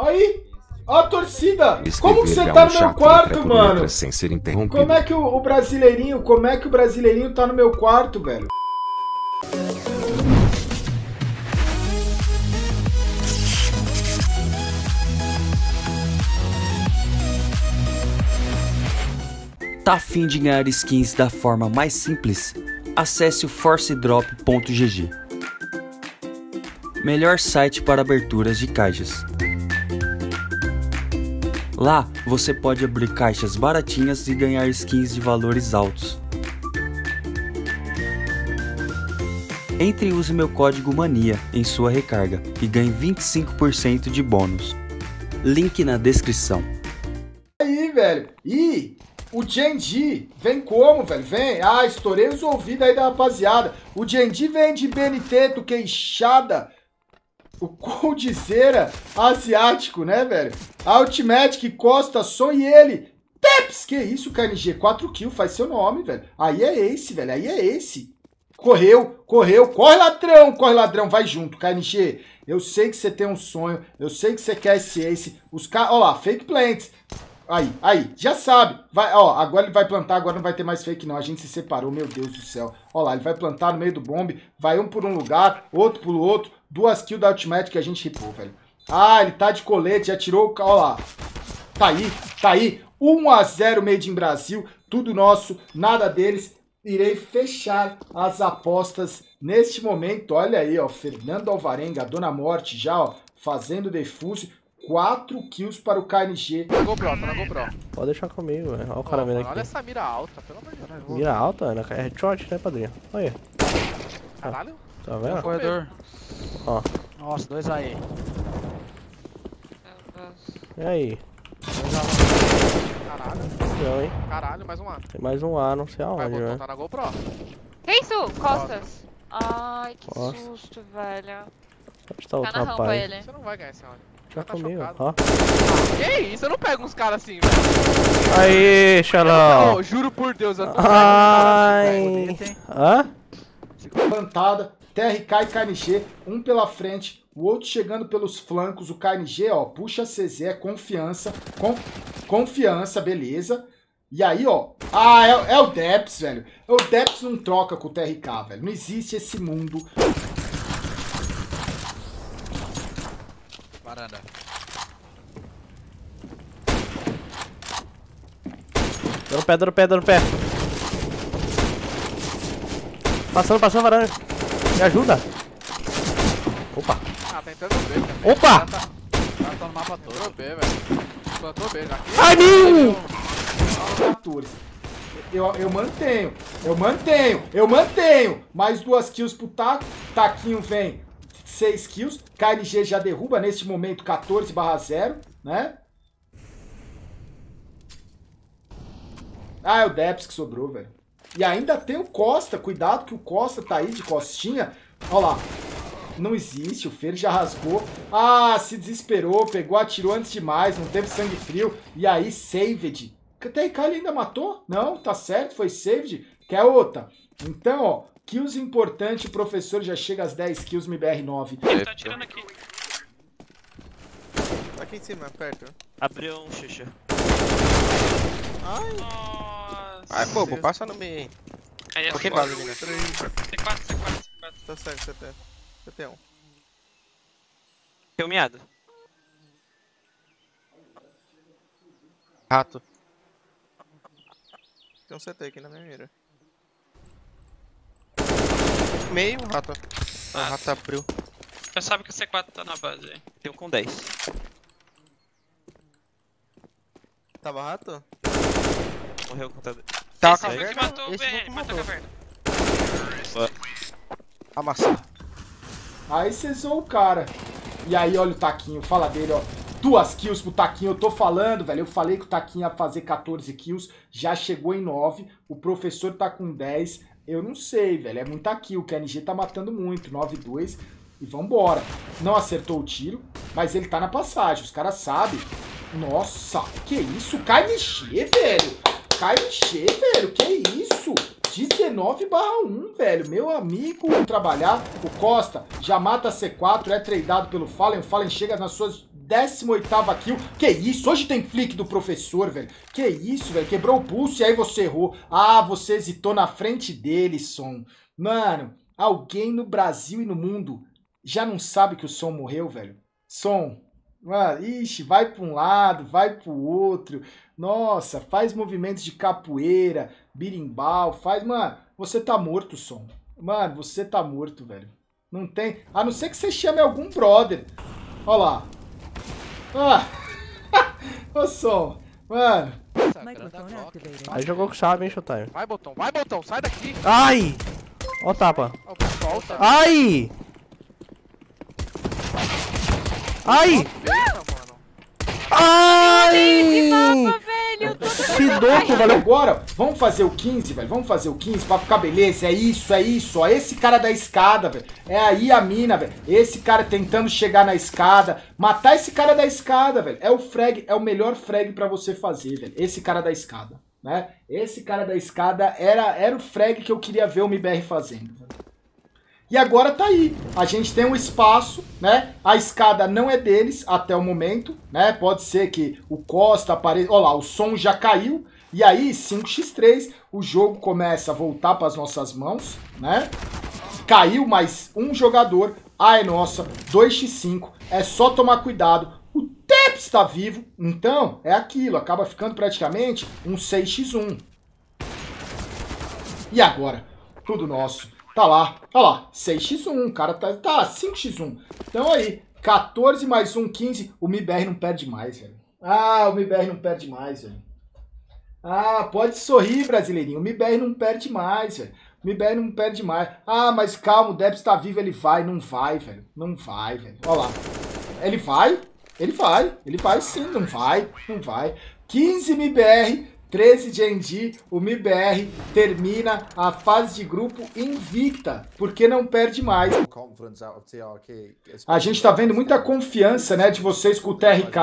Aí, ó a torcida. Como que você tá no meu quarto, mano? Sem ser interrompido. Como é que o brasileirinho tá no meu quarto, velho? Tá afim de ganhar skins da forma mais simples? Acesse o forcedrop.gg, melhor site para aberturas de caixas. Lá você pode abrir caixas baratinhas e ganhar skins de valores altos. Entre e use meu código MANIA em sua recarga e ganhe 25% de bônus. Link na descrição. Aí, velho. Ih, o Genji vem como, velho? Vem. Ah, estourei os ouvidos aí da rapaziada. O Genji vem de Beniteto, queixada. O Coldzera asiático, né, velho? Ultimate, Costa, Son e ele. Peps, que isso, KNG? 4 kills, faz seu nome, velho. Aí é esse, velho. Aí é esse. Correu. Corre, ladrão. Vai junto, KNG. Eu sei que você tem um sonho. Eu sei que você quer esse ace. Os caras, ó lá, fake plants. Aí, já sabe. Vai, ó, agora ele vai plantar, agora não vai ter mais fake não. A gente se separou, meu Deus do céu. Ó lá, ele vai plantar no meio do bombe. Vai um por um lugar, outro por outro. 2 kills da Ultimate que a gente ripou, velho. Ah, ele tá de colete, já tirou o... Ó lá. Tá aí. 1-0 Made in Brasil. Tudo nosso, nada deles. Irei fechar as apostas neste momento. Olha aí, ó. Fernando Alvarenga, Dona Morte já, ó. Fazendo defúcio. 4 kills para o KNG. Tá na GoPro. Pode deixar comigo, velho. Olha o cara vendo aqui. Olha essa mira alta, pelo amor de Deus. Mira alta, Ana. É headshot, né, padrinho? Olha aí. Caralho. Tá vendo? Corredor. Ó. Nossa, 2 aí. E aí? Caralho. Não, hein? Caralho, mais um A. Tem mais um A, não sei Vai, aonde, botou, velho. tá na GoPro. Que isso? Costas. Ai, que Costas. susto, velho. Onde tá o Tá na rampa rapaz? ele. Você não vai ganhar esse round. Já Tá comigo, chocado. ó. Que isso? Eu não pego uns caras assim, velho. Aí, Xalão. Não, juro por Deus, eu não pego Ai. Hã? Plantada, TRK e KNG, um pela frente, o outro chegando pelos flancos. O KNG, ó, puxa CZ, confiança, confiança, beleza. E aí, ó, é o Deps, velho. O Deps não troca com o TRK, velho. Não existe esse mundo. Varanda. Dando pé. Passando, varanda. Me ajuda. Opa. Ah, tá entrando B também. Opa! Tá no mapa todo. Entrou B, velho. Plantou B já. Ai, não! 14. Eu mantenho. Mais 2 kills pro Taco. Taquinho vem 6 kills. KNG já derruba neste momento 14/0, né? Ah, é o Deps que sobrou, velho. E ainda tem o Costa. Cuidado que o Costa tá aí de costinha. Olha lá. Não existe. O Fer já rasgou. Ah, se desesperou. Pegou, atirou antes demais. Não teve sangue frio. E aí, saved. O TRK ele ainda matou? Não, tá certo. Foi saved. Quer outra? Então, ó. Kills importante. O professor já chega às 10 kills. MBR9. Ele tá atirando aqui. Tá aqui em cima, perto. Abriu um xuxa. Ai. Nossa. Ai, bobo, passa no meio aí. Aí é Por que base ali, né? C4. Tá certo, você tem um. Tem um miado. Rato. Tem um CT aqui na minha mira. Meio, rato. O rato abriu. Já sabe que o C4 tá na base aí. Tem um com 10. Tava rato? Morreu com o computador. Tá, Esse foi o que matou o esse foi o BR, que matou a matou. caverna. Amassar. Aí você zoou o cara. E aí, olha o Taquinho. Fala dele, ó. 2 kills pro Taquinho. Eu tô falando, velho. Eu falei que o Taquinho ia fazer 14 kills. Já chegou em 9. O professor tá com 10. Eu não sei, velho. É muita kill. O KNG tá matando muito. 9-2. E vambora. Não acertou o tiro. Mas ele tá na passagem. Os caras sabem. Nossa. Que isso? KNG, velho. KNG, velho. Que isso? 19/1, velho. Meu amigo, trabalhar. O Costa já mata C4, é tradeado pelo Fallen. O Fallen chega nas suas 18ª kill. Que isso? Hoje tem flick do professor, velho. Que isso, velho? Quebrou o pulso e aí você errou. Ah, você hesitou na frente dele, Som. Mano, alguém no Brasil e no mundo já não sabe que o Som morreu, velho? Som, mano, ixi, vai pra um lado, vai pro outro. Nossa, faz movimentos de capoeira, birimbau, faz... Mano, você tá morto, Som. Mano, você tá morto, velho. Não tem... A não ser que você chame algum brother. Ó lá. Ah. Ô, Som. Mano. Aí jogou com chave, hein, Showtime. Vai, botão, sai daqui. Ai! Ó o tapa. Ó, solta. Ai! Ai! Eita, mano. Ai! Mapa, velho. Sidoco, valeu. Agora, vamos fazer o 15, velho. Vamos fazer o 15 pra ficar beleza. É isso, ó. Esse cara da escada, velho. É aí a mina, velho. Esse cara tentando chegar na escada. Matar esse cara da escada, velho. É o frag, é o melhor frag pra você fazer, velho. Esse cara da escada, né? Esse cara da escada era o frag que eu queria ver o MBR fazendo, velho. E agora tá aí, a gente tem um espaço, né? A escada não é deles até o momento, né? Pode ser que o Costa apareça... Olha lá, o Som já caiu. E aí, 5x3, o jogo começa a voltar para as nossas mãos, né? Caiu mais um jogador. Ai, nossa, 2x5. É só tomar cuidado. O Teps está vivo, então é aquilo. Acaba ficando praticamente um 6x1. E agora? Tudo nosso. Tá lá, olha lá, 6x1, o cara tá 5x1. Então aí, 14 mais 1, 15, o MBR não perde mais, velho. Ah, o MBR não perde mais, velho. Ah, pode sorrir, brasileirinho, o MBR não perde mais, velho. O MBR não perde mais. Ah, mas calma, o Debs tá vivo, ele vai. Não vai, velho. Não vai, velho. Olha lá. Ele vai? Ele vai sim, não vai. 15 MBR, 13 GNG, o MBR termina a fase de grupo invicta, porque não perde mais. A gente tá vendo muita confiança, né, de vocês com o TRK.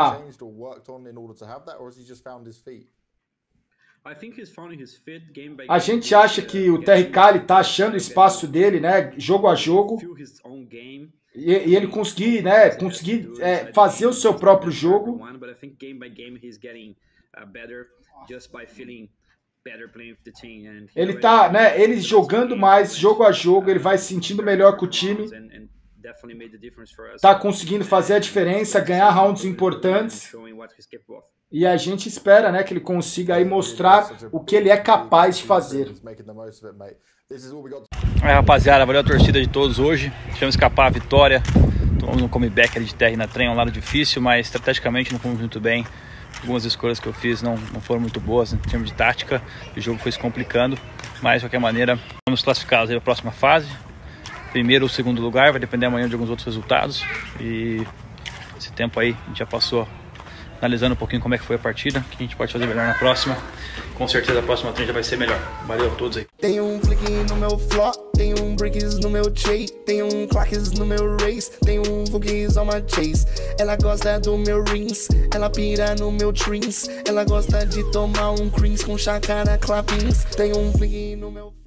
A gente acha que o TRK ele tá achando o espaço dele, né, jogo a jogo, e ele conseguir, né, fazer o seu próprio jogo. Ele tá, né, ele jogando mais jogo a jogo, ele vai se sentindo melhor com o time. Tá conseguindo fazer a diferença, ganhar rounds importantes. E a gente espera, né, que ele consiga aí mostrar o que ele é capaz de fazer. Rapaziada, valeu a torcida de todos hoje. Deixamos escapar a vitória. Tomamos um comeback ali de TR na trem, um lado difícil, mas estrategicamente não fomos muito bem. Algumas escolhas que eu fiz não foram muito boas em termos de tática. O jogo foi se complicando, mas de qualquer maneira vamos classificados aí para a próxima fase. Primeiro ou segundo lugar, vai depender amanhã de alguns outros resultados. E esse tempo aí a gente já passou analisando um pouquinho como é que foi a partida, o que a gente pode fazer melhor na próxima. Com certeza a próxima trend já vai ser melhor. Valeu a todos aí. Tem um flick no meu flop, tem um bricks no meu tray, tem um claques no meu race, tem um fuggies on my chase. Ela gosta do meu rings, ela pira no meu trins, ela gosta de tomar um creams com chácara clappings. Tem um flick no meu